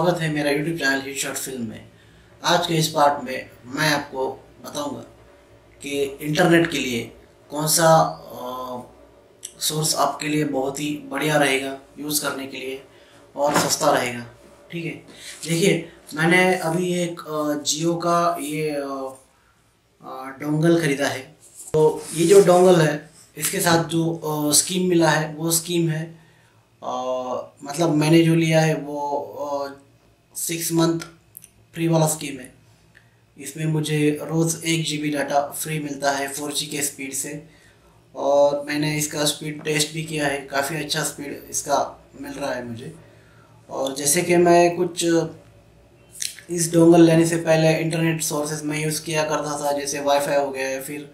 स्वागत है मेरा YouTube channel hit short film में। आज के इस पार्ट में मैं आपको बताऊंगा कि इंटरनेट के लिए कौन सा सोर्स आपके लिए बहुत ही बढ़िया रहेगा यूज़ करने के लिए और सस्ता रहेगा। ठीक है, देखिए मैंने अभी एक जियो का ये डोंगल ख़रीदा है। तो ये जो डोंगल है इसके साथ जो स्कीम मिला है वो स्कीम है मतलब मैंने जो लिया है वो 6 मंथ फ्री वाला स्कीम है। इसमें मुझे रोज़ 1 GB डाटा फ्री मिलता है 4G के स्पीड से, और मैंने इसका स्पीड टेस्ट भी किया है, काफ़ी अच्छा स्पीड इसका मिल रहा है मुझे। और जैसे कि मैं कुछ इस डोंगल लेने से पहले इंटरनेट सोर्सेज में यूज़ किया करता था, जैसे वाईफाई हो गया या फिर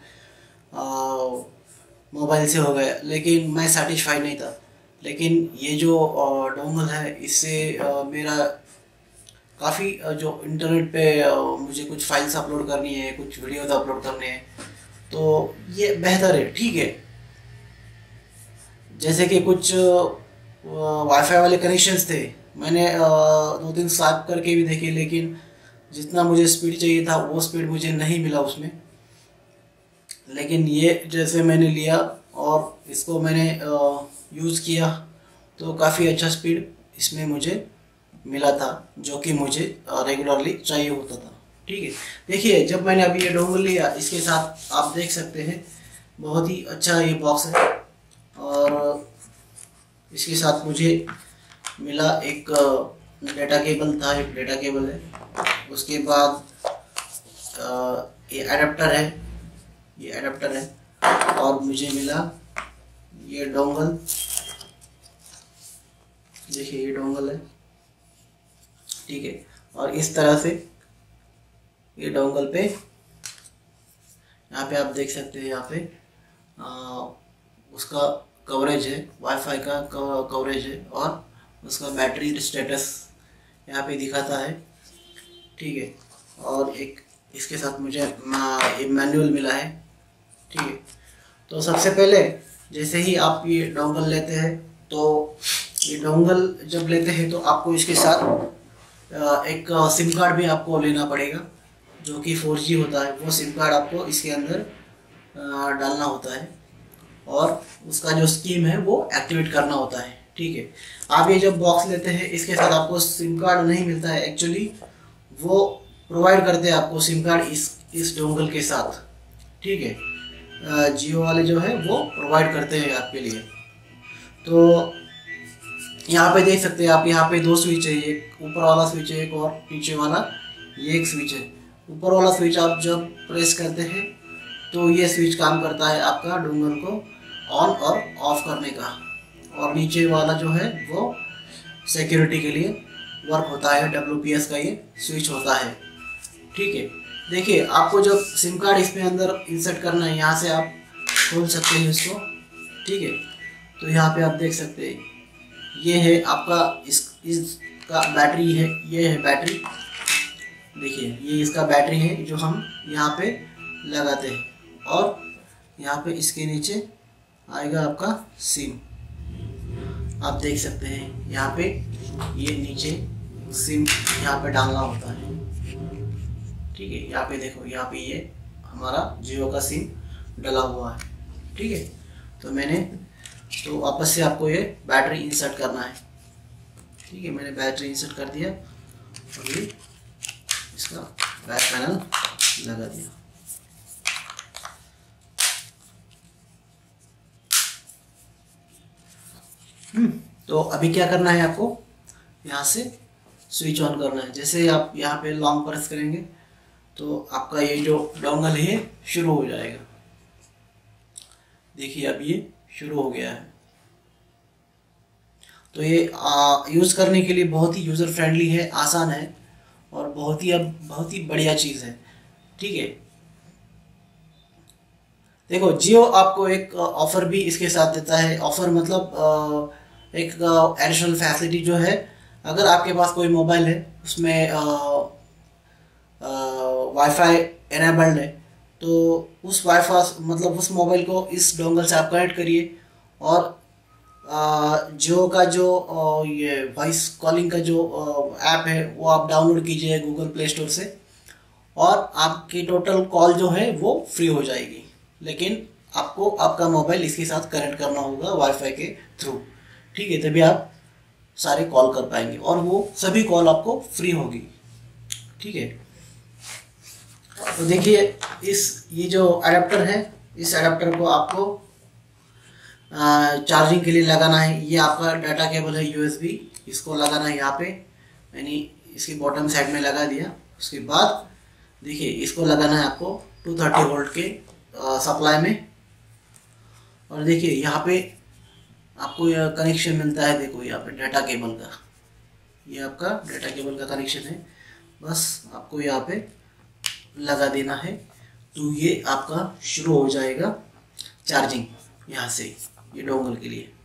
मोबाइल से हो गया, लेकिन मैं सेटिस्फाई नहीं था। लेकिन ये जो डोंगल है इससे मेरा काफ़ी जो इंटरनेट पे मुझे कुछ फाइल्स अपलोड करनी है, कुछ वीडियोस अपलोड करने हैं, तो ये बेहतर है। ठीक है, जैसे कि कुछ वाईफाई वाले कनेक्शंस थे, मैंने 2-3 स्वाइप करके भी देखे, लेकिन जितना मुझे स्पीड चाहिए था वो स्पीड मुझे नहीं मिला उसमें। लेकिन ये जैसे मैंने लिया और इसको मैंने यूज़ किया तो काफ़ी अच्छा स्पीड इसमें मुझे मिला था, जो कि मुझे रेगुलरली चाहिए होता था। ठीक है, देखिए जब मैंने अभी ये डोंगल लिया, इसके साथ आप देख सकते हैं बहुत ही अच्छा ये बॉक्स है, और इसके साथ मुझे मिला एक डेटा केबल था, एक डेटा केबल है। उसके बाद ये एडाप्टर है, ये एडाप्टर है, और मुझे मिला ये डोंगल। देखिए ये डोंगल है, ठीक है। और इस तरह से ये डोंगल पे यहाँ पे आप देख सकते हैं, यहाँ पे उसका कवरेज है, वाईफाई का कवरेज है, और उसका बैटरी स्टेटस यहाँ पे दिखाता है। ठीक है, और एक इसके साथ मुझे ये मैनुअल मिला है। ठीक है, तो सबसे पहले जैसे ही आप ये डोंगल लेते हैं, तो ये डोंगल जब लेते हैं तो आपको इसके साथ एक सिम कार्ड भी आपको लेना पड़ेगा, जो कि 4G होता है। वो सिम कार्ड आपको इसके अंदर डालना होता है, और उसका जो स्कीम है वो एक्टिवेट करना होता है। ठीक है, आप ये जब बॉक्स लेते हैं इसके साथ आपको सिम कार्ड नहीं मिलता है, एक्चुअली वो प्रोवाइड करते हैं आपको सिम कार्ड इस डोंगल के साथ। ठीक है, जियो वाले जो है वो प्रोवाइड करते हैं आपके लिए। तो यहाँ पे देख सकते हैं आप, यहाँ पे 2 स्विच है, एक ऊपर वाला स्विच है, एक और नीचे वाला ये एक स्विच है। ऊपर वाला स्विच आप जब प्रेस करते हैं तो ये स्विच काम करता है आपका डोंगल को ऑन और ऑफ करने का, और नीचे वाला जो है वो सिक्योरिटी के लिए वर्क होता है, WPS का ये स्विच होता है। ठीक है, देखिए आपको जब सिम कार्ड इसमें अंदर इंसर्ट करना है, यहाँ से आप खोल सकते हैं इसको। ठीक है, तो यहाँ पे आप देख सकते हैं ये है आपका इसका बैटरी है, ये है बैटरी। देखिए ये इसका बैटरी है जो हम यहाँ पे लगाते हैं, और यहाँ पे इसके नीचे आएगा आपका सिम। आप देख सकते हैं यहाँ पे ये नीचे सिम यहाँ पे डालना होता है। ठीक है, यहाँ पे देखो, यहाँ पे ये हमारा जियो का सिम डला हुआ है। ठीक है, तो वापस से आपको ये बैटरी इंसर्ट करना है। ठीक है, मैंने बैटरी इंसर्ट कर दिया और ये इसका बैक पैनल लगा दिया। तो अभी क्या करना है, आपको यहाँ से स्विच ऑन करना है। जैसे आप यहाँ पे लॉन्ग प्रेस करेंगे तो आपका ये जो डोंगल है शुरू हो जाएगा। देखिए अब ये शुरू हो गया है। तो ये यूज़ करने के लिए बहुत ही यूज़र फ्रेंडली है, आसान है, और बहुत ही बढ़िया चीज़ है। ठीक है, देखो जियो आपको एक ऑफ़र भी इसके साथ देता है। ऑफ़र मतलब एक एडिशनल फैसिलिटी जो है, अगर आपके पास कोई मोबाइल है उसमें वाईफाई एनेबल्ड है, तो उस वाईफाई मतलब उस मोबाइल को इस डोंगल से आप कनेक्ट करिए, और जियो का जो ये वॉइस कॉलिंग का जो ऐप है वो आप डाउनलोड कीजिए गूगल प्ले स्टोर से, और आपकी टोटल कॉल जो है वो फ्री हो जाएगी। लेकिन आपको आपका मोबाइल इसके साथ कनेक्ट करना होगा वाईफाई के थ्रू, ठीक है, तभी आप सारे कॉल कर पाएंगे और वो सभी कॉल आपको फ्री होगी, ठीक है। तो देखिए ये जो अडेप्टर है, इस अडेप्टर को आपको चार्जिंग के लिए लगाना है। ये आपका डाटा केबल है USB, इसको लगाना है यहाँ पे, मैंने इसकी बॉटम साइड में लगा दिया। उसके बाद देखिए इसको लगाना है आपको 230 वोल्ट के सप्लाई में, और देखिए यहाँ पे आपको यह कनेक्शन मिलता है, देखो यहाँ पे डाटा केबल का, ये आपका डाटा केबल का कनेक्शन है, बस आपको यहाँ पे लगा देना है। तो ये आपका शुरू हो जाएगा चार्जिंग यहाँ से, ये डोंगल के लिए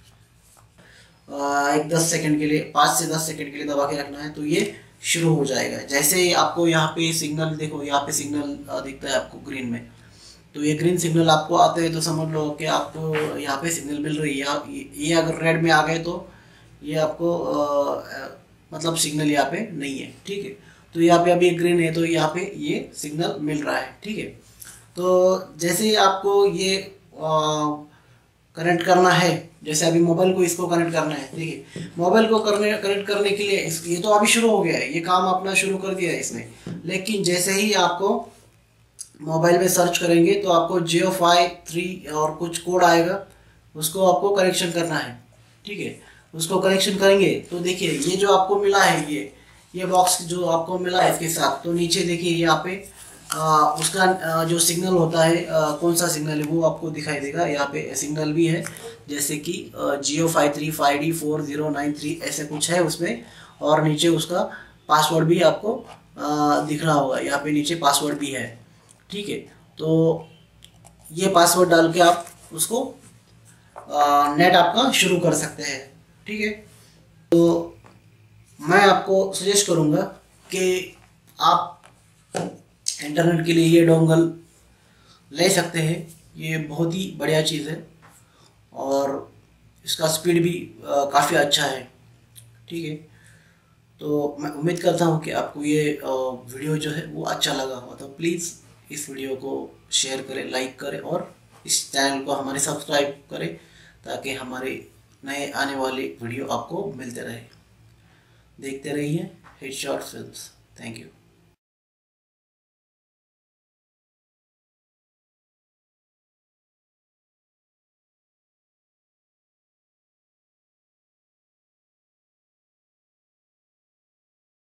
एक 10 सेकंड के लिए, 5 से 10 सेकंड के लिए दबा के रखना है, तो ये शुरू हो जाएगा। जैसे ही आपको यहाँ पे सिग्नल, देखो यहाँ पे सिग्नल दिखता है आपको ग्रीन में, तो ये ग्रीन सिग्नल आपको आते हैं तो समझ लो कि आपको यहाँ पे सिग्नल मिल रही है। ये अगर रेड में आ गए तो ये आपको मतलब सिग्नल यहाँ पे नहीं है, ठीक है। तो यहाँ पे अभी ग्रीन है तो यहाँ पे ये सिग्नल मिल रहा है, ठीक है। तो जैसे ही आपको ये कनेक्ट करना है, जैसे अभी मोबाइल को इसको कनेक्ट करना है, देखिए मोबाइल को कनेक्ट करने के लिए ये तो अभी शुरू हो गया है, ये काम अपना शुरू कर दिया है इसने। लेकिन जैसे ही आपको मोबाइल में सर्च करेंगे तो आपको JioFi 3 और कुछ कोड आएगा, उसको आपको कनेक्शन करना है, ठीक है। उसको कनेक्शन करेंगे तो देखिए ये जो आपको मिला है, ये बॉक्स जो आपको मिला है इसके साथ, तो नीचे देखिए यहाँ पे उसका जो सिग्नल होता है, कौन सा सिग्नल है वो आपको दिखाई देगा। यहाँ पे सिग्नल भी है, जैसे कि JioFi 3 5D 4093 ऐसे कुछ है उसमें, और नीचे उसका पासवर्ड भी आपको दिख रहा होगा, यहाँ पे नीचे पासवर्ड भी है, ठीक है। तो ये पासवर्ड डाल के आप उसको नेट आपका शुरू कर सकते हैं, ठीक है। तो मैं आपको सजेस्ट करूँगा कि आप इंटरनेट के लिए ये डोंगल ले सकते हैं, ये बहुत ही बढ़िया चीज़ है और इसका स्पीड भी काफ़ी अच्छा है, ठीक है। तो मैं उम्मीद करता हूँ कि आपको ये वीडियो जो है वो अच्छा लगा हो, तो प्लीज़ इस वीडियो को शेयर करें, लाइक करें और इस चैनल को हमारे सब्सक्राइब करें, ताकि हमारे नए आने वाले वीडियो आपको मिलते रहे। देखते रहिए हेडशॉट फिल्म्स। Thank you.